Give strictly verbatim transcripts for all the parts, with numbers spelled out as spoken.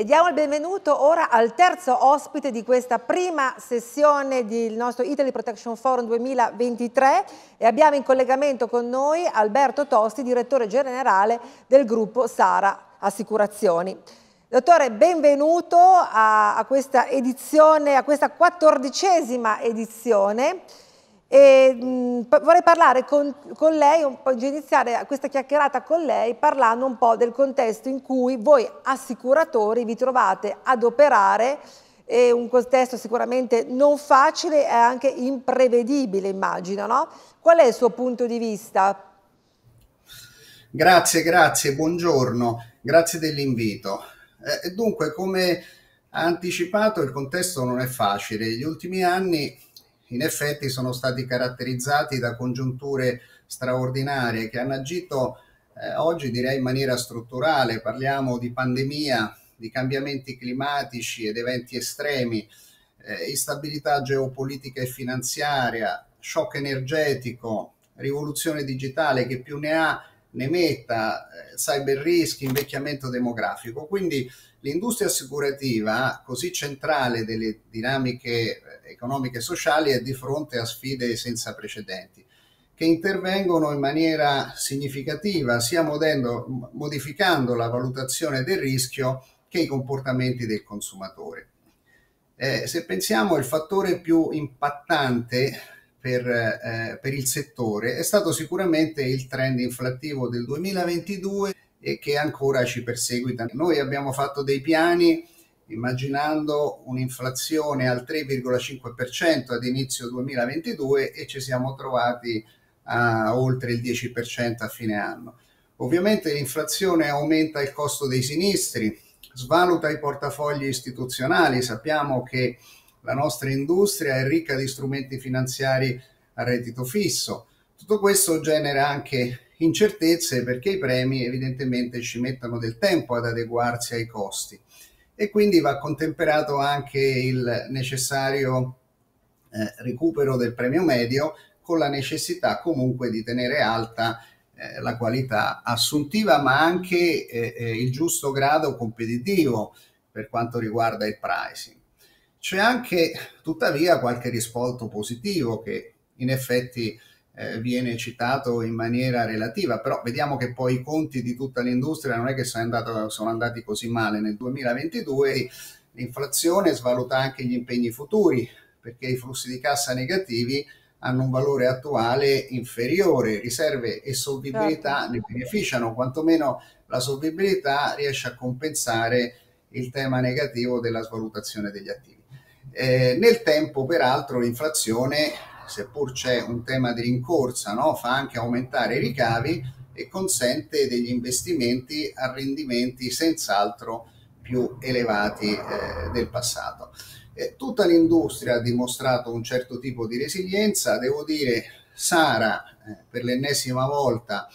E diamo il benvenuto ora al terzo ospite di questa prima sessione del nostro Italy Protection Forum duemilaventitré e abbiamo in collegamento con noi Alberto Tosti, direttore generale del gruppo Sara Assicurazioni. Dottore, benvenuto a, a questa edizione, a questa quattordicesima edizione. E, mh, vorrei parlare con, con lei, un po', iniziare questa chiacchierata con lei parlando un po' del contesto in cui voi assicuratori vi trovate ad operare, è un contesto sicuramente non facile e anche imprevedibile, immagino, no? Qual è il suo punto di vista? Grazie, grazie, buongiorno, grazie dell'invito. Eh, dunque, come ha anticipato, il contesto non è facile. Gli ultimi anni in effetti sono stati caratterizzati da congiunture straordinarie che hanno agito eh, oggi direi in maniera strutturale. Parliamo di pandemia, di cambiamenti climatici ed eventi estremi, eh, instabilità geopolitica e finanziaria, shock energetico, rivoluzione digitale, che più ne ha ne metta, eh, cyber risk, invecchiamento demografico. Quindi l'industria assicurativa, così centrale delle dinamiche economiche e sociali, è di fronte a sfide senza precedenti, che intervengono in maniera significativa, sia modendo, modificando la valutazione del rischio che i comportamenti del consumatore. Eh, se pensiamo, il fattore più impattante per, eh, per il settore è stato sicuramente il trend inflattivo del duemilaventidue e che ancora ci perseguita. Noi abbiamo fatto dei piani immaginando un'inflazione al tre virgola cinque per cento ad inizio duemilaventidue e ci siamo trovati a oltre il dieci per cento a fine anno. Ovviamente l'inflazione aumenta il costo dei sinistri, svaluta i portafogli istituzionali. Sappiamo che la nostra industria è ricca di strumenti finanziari a reddito fisso. Tutto questo genera anche incertezze perché i premi evidentemente ci mettono del tempo ad adeguarsi ai costi e quindi va contemperato anche il necessario eh, recupero del premio medio, con la necessità comunque di tenere alta eh, la qualità assuntiva, ma anche eh, eh, il giusto grado competitivo per quanto riguarda il pricing. C'è anche tuttavia qualche risvolto positivo che in effetti eh, viene citato in maniera relativa, però vediamo che poi i conti di tutta l'industria non è che sono, andato, sono andati così male nel duemilaventidue. L'inflazione svaluta anche gli impegni futuri, perché i flussi di cassa negativi hanno un valore attuale inferiore, riserve e solvibilità certo. ne beneficiano, quantomeno la solvibilità riesce a compensare il tema negativo della svalutazione degli attivi. Eh, nel tempo, peraltro, l'inflazione, seppur c'è un tema di rincorsa, no, fa anche aumentare i ricavi e consente degli investimenti a rendimenti senz'altro più elevati eh, del passato. Eh, tutta l'industria ha dimostrato un certo tipo di resilienza. Devo dire, Sara eh, per l'ennesima volta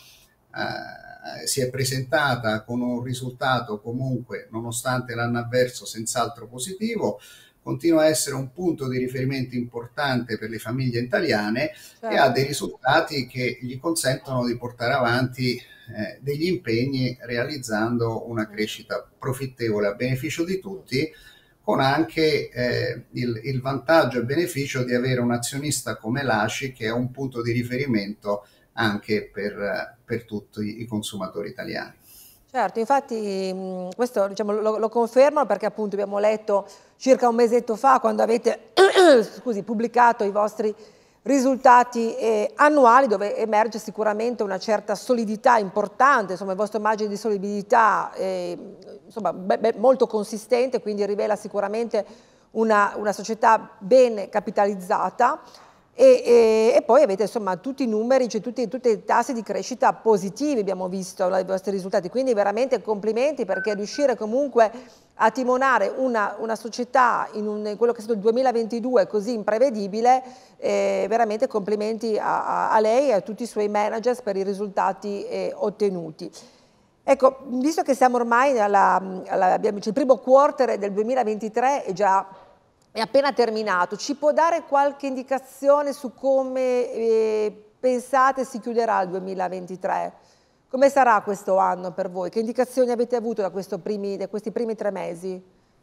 eh, si è presentata con un risultato comunque, nonostante l'anno avverso, senz'altro positivo. Continua a essere un punto di riferimento importante per le famiglie italiane certo. e ha dei risultati che gli consentono di portare avanti eh, degli impegni, realizzando una crescita profittevole a beneficio di tutti, con anche eh, il, il vantaggio e beneficio di avere un azionista come l'A C I, che è un punto di riferimento anche per, per tutti i consumatori italiani. Certo, infatti mh, questo diciamo, lo, lo confermano perché appunto abbiamo letto circa un mesetto fa, quando avete scusi, pubblicato i vostri risultati eh, annuali, dove emerge sicuramente una certa solidità importante, insomma il vostro margine di solidità è insomma, beh, beh, molto consistente, quindi rivela sicuramente una, una società ben capitalizzata. E, e, e poi avete insomma tutti i numeri, cioè tutti, tutti i tassi di crescita positivi, abbiamo visto i vostri risultati, quindi veramente complimenti, perché riuscire comunque a timonare una, una società in, un, in quello che è stato il duemilaventidue così imprevedibile, eh, veramente complimenti a, a, a lei e a tutti i suoi managers per i risultati eh, ottenuti. Ecco, visto che siamo ormai alla, alla, abbiamo, cioè il primo quarter del duemilaventitré è già è appena terminato, ci può dare qualche indicazione su come eh, pensate si chiuderà il duemilaventitré? Come sarà questo anno per voi? Che indicazioni avete avuto da, questo primi, da questi primi tre mesi?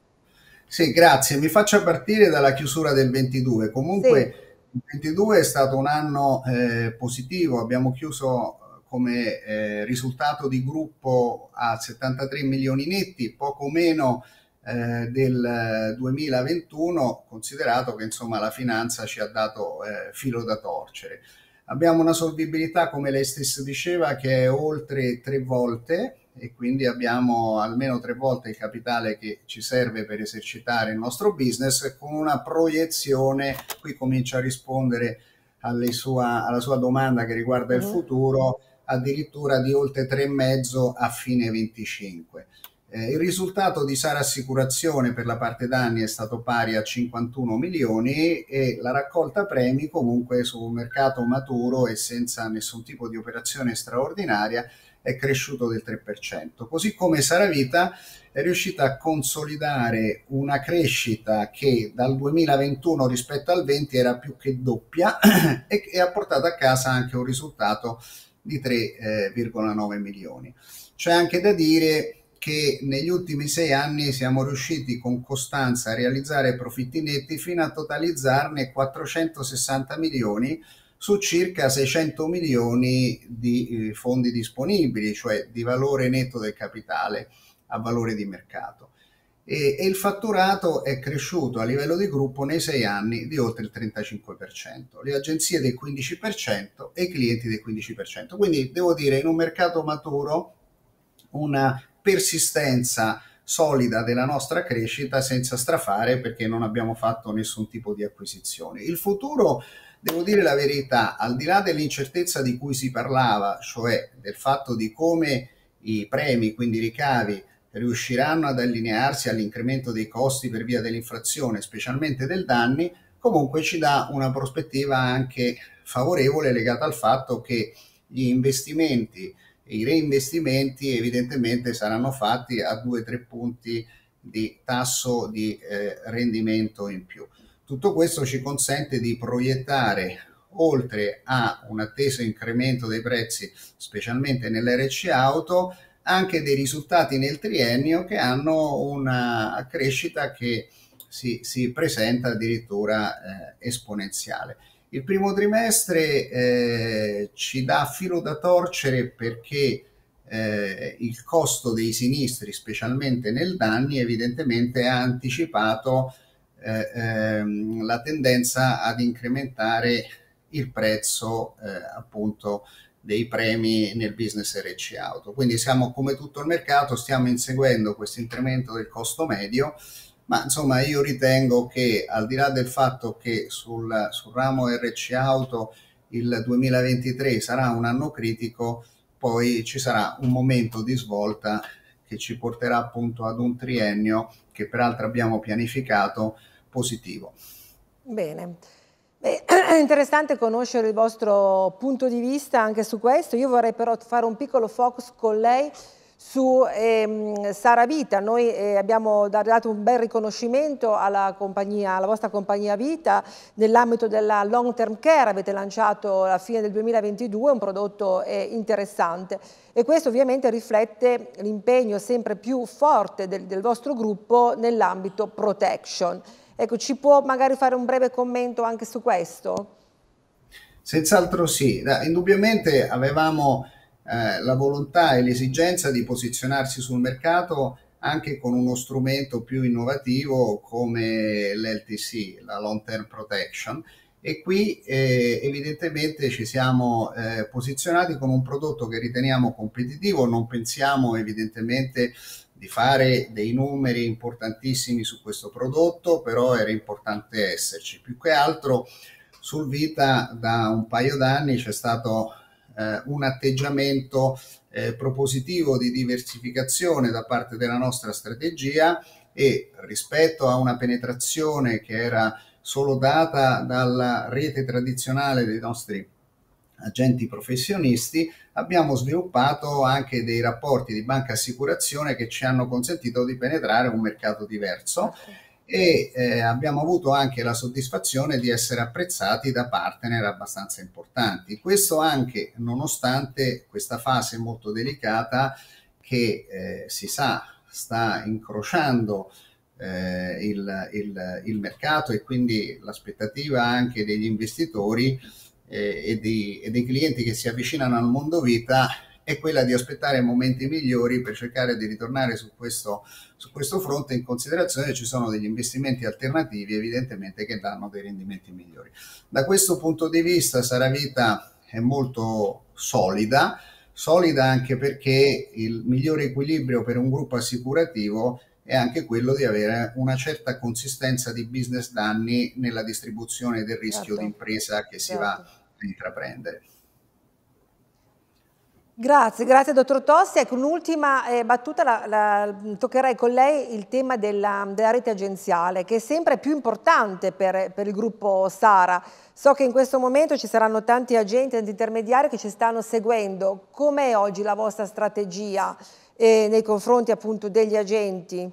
Sì, grazie. Mi faccio partire dalla chiusura del ventidue. Sì. Comunque il ventidue è stato un anno eh, positivo, abbiamo chiuso eh, come eh, risultato di gruppo a settantatré milioni netti, poco meno eh, del duemilaventuno, considerato che insomma la finanza ci ha dato eh, filo da torcere. Abbiamo una solvibilità, come lei stesso diceva, che è oltre tre volte e quindi abbiamo almeno tre volte il capitale che ci serve per esercitare il nostro business, con una proiezione, qui comincia a rispondere alle sua, alla sua domanda che riguarda il Mhm. futuro, addirittura di oltre tre e mezzo a fine venticinque. Eh, il risultato di Sara Assicurazione per la parte danni è stato pari a cinquantuno milioni e la raccolta premi comunque su un mercato maturo e senza nessun tipo di operazione straordinaria è cresciuto del tre per cento. Così come Saravita è riuscita a consolidare una crescita che dal duemilaventuno rispetto al venti era più che doppia e, e ha portato a casa anche un risultato di tre virgola nove milioni. C'è anche da dire che negli ultimi sei anni siamo riusciti con costanza a realizzare profitti netti fino a totalizzarne quattrocentosessanta milioni su circa seicento milioni di eh, fondi disponibili, cioè di valore netto del capitale a valore di mercato. E, e il fatturato è cresciuto a livello di gruppo nei sei anni di oltre il trentacinque per cento, le agenzie del quindici per cento e i clienti del quindici per cento. Quindi devo dire, in un mercato maturo, una persistenza solida della nostra crescita senza strafare, perché non abbiamo fatto nessun tipo di acquisizione. Il futuro, devo dire la verità, al di là dell'incertezza di cui si parlava, cioè del fatto di come i premi, quindi i ricavi, riusciranno ad allinearsi all'incremento dei costi per via dell'inflazione, specialmente del danni, comunque ci dà una prospettiva anche favorevole legata al fatto che gli investimenti e i reinvestimenti evidentemente saranno fatti a due tre punti di tasso di eh, rendimento in più. Tutto questo ci consente di proiettare, oltre a un atteso incremento dei prezzi, specialmente nell'R C auto, anche dei risultati nel triennio che hanno una crescita che si, si presenta addirittura eh, esponenziale. Il primo trimestre eh, ci dà filo da torcere perché eh, il costo dei sinistri, specialmente nel danni, evidentemente ha anticipato eh, ehm, la tendenza ad incrementare il prezzo eh, appunto dei premi nel business R C auto. Quindi siamo, come tutto il mercato, stiamo inseguendo questo incremento del costo medio, ma insomma io ritengo che, al di là del fatto che sul, sul ramo R C auto il duemilaventitré sarà un anno critico, poi ci sarà un momento di svolta che ci porterà appunto ad un triennio che peraltro abbiamo pianificato positivo. Bene. Beh, è interessante conoscere il vostro punto di vista anche su questo. Io vorrei però fare un piccolo focus con lei su ehm, Saravita. Noi eh, abbiamo dato un bel riconoscimento alla, compagnia, alla vostra compagnia Vita nell'ambito della long term care. Avete lanciato alla fine del duemilaventidue un prodotto eh, interessante e questo ovviamente riflette l'impegno sempre più forte del, del vostro gruppo nell'ambito protection. Ecco, ci può magari fare un breve commento anche su questo? Senz'altro sì, indubbiamente avevamo eh, la volontà e l'esigenza di posizionarsi sul mercato anche con uno strumento più innovativo come l'L T C, la Long Term Protection, e qui eh, evidentemente ci siamo eh, posizionati con un prodotto che riteniamo competitivo. Non pensiamo evidentemente di fare dei numeri importantissimi su questo prodotto, però era importante esserci. Più che altro sul Vita da un paio d'anni c'è stato eh, un atteggiamento eh, propositivo di diversificazione da parte della nostra strategia, e rispetto a una penetrazione che era solo data dalla rete tradizionale dei nostri agenti professionisti, abbiamo sviluppato anche dei rapporti di banca assicurazione che ci hanno consentito di penetrare un mercato diverso e eh, abbiamo avuto anche la soddisfazione di essere apprezzati da partner abbastanza importanti. Questo anche nonostante questa fase molto delicata che eh, si sa sta incrociando eh, il, il, il mercato e quindi l'aspettativa anche degli investitori eh, e, di, e dei clienti che si avvicinano al mondo vita è quella di aspettare momenti migliori per cercare di ritornare su questo, su questo fronte, in considerazione che ci sono degli investimenti alternativi evidentemente che danno dei rendimenti migliori. Da questo punto di vista Saravita è molto solida, solida anche perché il migliore equilibrio per un gruppo assicurativo è anche quello di avere una certa consistenza di business danni nella distribuzione del rischio Certo. d'impresa che si Certo. va a intraprendere. Grazie, grazie dottor Tosti. Ecco, un'ultima eh, battuta, la, la, toccherei con lei il tema della, della rete agenziale, che è sempre più importante per, per il gruppo Sara. So che in questo momento ci saranno tanti agenti, tanti intermediari che ci stanno seguendo. Com'è oggi la vostra strategia eh, nei confronti appunto degli agenti?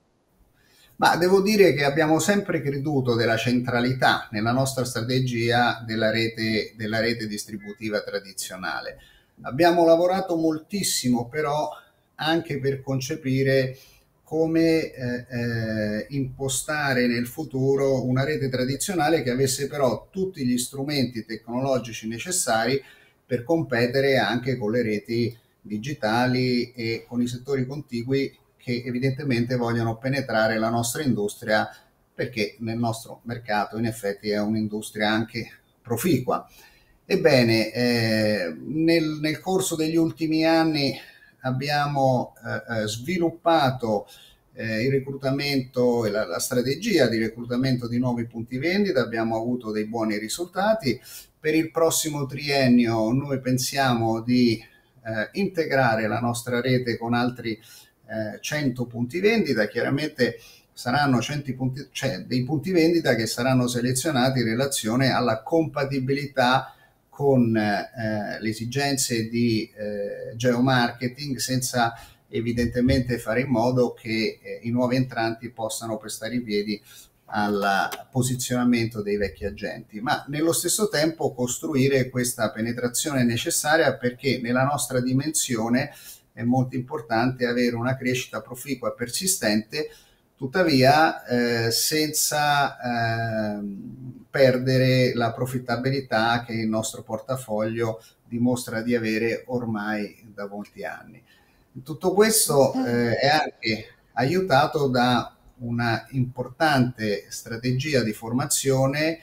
Ma devo dire che abbiamo sempre creduto della centralità nella nostra strategia della rete, della rete distributiva tradizionale. Abbiamo lavorato moltissimo però anche per concepire come eh, eh, impostare nel futuro una rete tradizionale che avesse però tutti gli strumenti tecnologici necessari per competere anche con le reti digitali e con i settori contigui che evidentemente vogliono penetrare la nostra industria, perché nel nostro mercato in effetti è un'industria anche proficua. Ebbene, eh, nel, nel corso degli ultimi anni abbiamo eh, sviluppato eh, il reclutamento e la, la strategia di reclutamento di nuovi punti vendita, abbiamo avuto dei buoni risultati. Per il prossimo triennio noi pensiamo di eh, integrare la nostra rete con altri eh, cento punti vendita, chiaramente saranno cento punti, cioè dei punti vendita che saranno selezionati in relazione alla compatibilità con eh, le esigenze di eh, geomarketing, senza evidentemente fare in modo che eh, i nuovi entranti possano prestare i piedi al posizionamento dei vecchi agenti, ma nello stesso tempo costruire questa penetrazione necessaria, perché nella nostra dimensione è molto importante avere una crescita proficua e persistente, tuttavia eh, senza eh, perdere la profittabilità che il nostro portafoglio dimostra di avere ormai da molti anni. Tutto questo eh, è anche aiutato da una importante strategia di formazione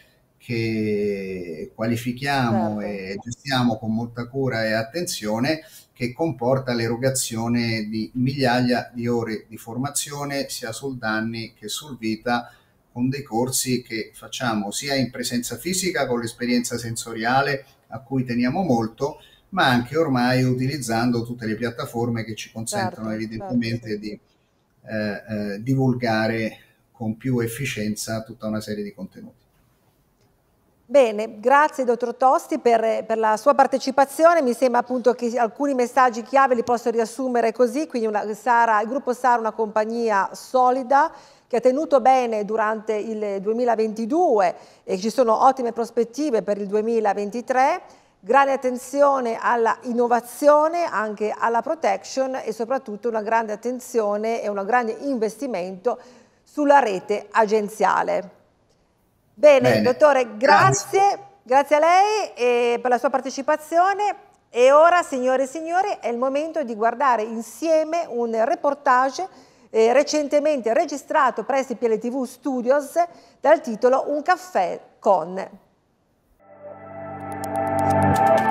che qualifichiamo Certo. e gestiamo con molta cura e attenzione, che comporta l'erogazione di migliaia di ore di formazione sia sul danni che sul vita, con dei corsi che facciamo sia in presenza fisica con l'esperienza sensoriale a cui teniamo molto, ma anche ormai utilizzando tutte le piattaforme che ci consentono Certo, evidentemente certo. di eh, eh, divulgare con più efficienza tutta una serie di contenuti. Bene, grazie dottor Tosti per, per la sua partecipazione. Mi sembra appunto che alcuni messaggi chiave li posso riassumere così, quindi una, Sara, il gruppo Sara è una compagnia solida che ha tenuto bene durante il duemilaventidue e ci sono ottime prospettive per il duemilaventitré, grande attenzione alla innovazione, anche alla protection e soprattutto una grande attenzione e un grande investimento sulla rete agenziale. Bene, Bene. dottore, grazie, grazie, grazie a lei e per la sua partecipazione. E ora, signore e signori, è il momento di guardare insieme un reportage eh, recentemente registrato presso i P L T V Studios dal titolo Un caffè con.